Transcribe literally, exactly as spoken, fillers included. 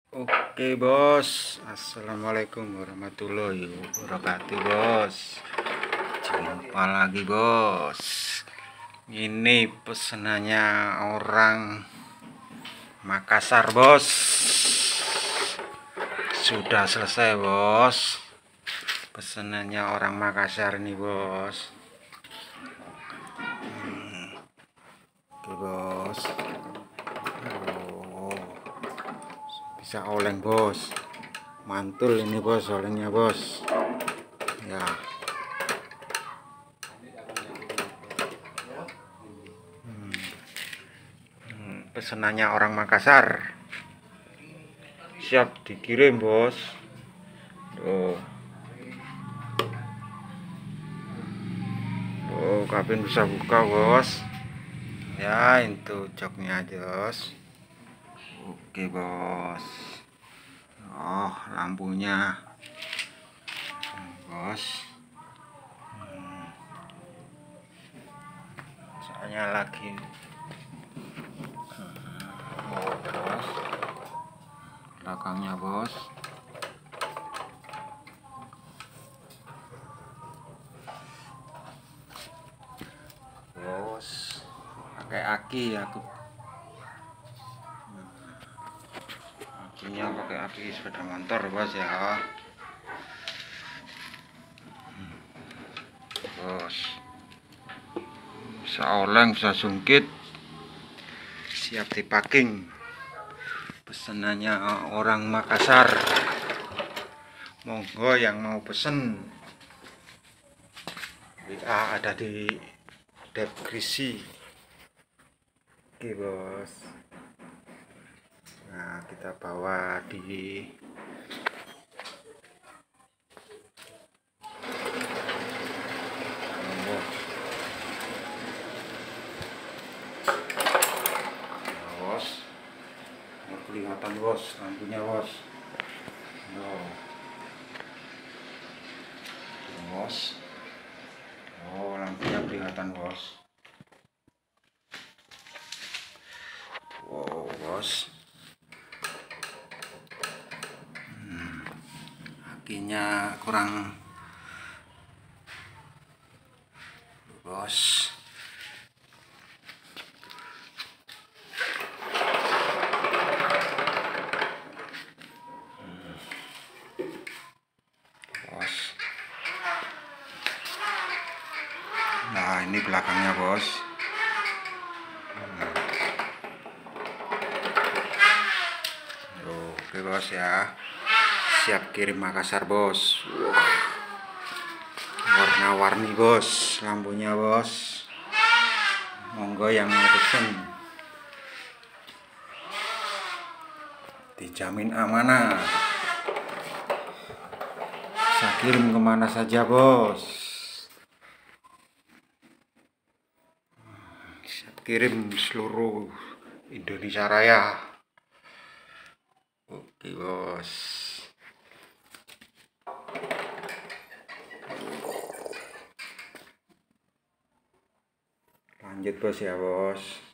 Oke bos, assalamualaikum warahmatullahi wabarakatuh bos. Jumpa lagi bos. Ini pesenannya orang Makassar bos. Sudah selesai bos. Pesenannya orang Makassar nih bos. Hmm. Oke bos. Bisa oleng bos, mantul ini bos, olengnya bos ya. hmm. Hmm, pesenannya orang Makassar siap dikirim bos. Tuh, tuh kabin bisa buka bos ya, itu joknya aja bos. Oke bos. Oh, lampunya bos. hmm. Soalnya lagi oh bos, belakangnya bos. Bos pakai aki aku, akinya pakai aki sepeda motor bos ya. Bos bisa oleng, bisa sungkit, siap dipacking. Pesenannya orang Makassar, monggo yang mau pesen W A ada di deskripsi. Oke bos, nah kita bawa di bos. Nggak kelihatan bos, lampunya bos. No. Bos, oh lampunya kelihatan bos. Wow bos. hmm. Akinya kurang bos. Bos, nah ini belakangnya bos. hmm. Oke bos ya, siap kirim Makassar bos. Warna-warni bos lampunya bos, monggo yang mau pesen, dijamin amanah. Bisa kirim kemana saja bos, siap kirim seluruh Indonesia Raya. Oke bos, lanjut bos ya bos.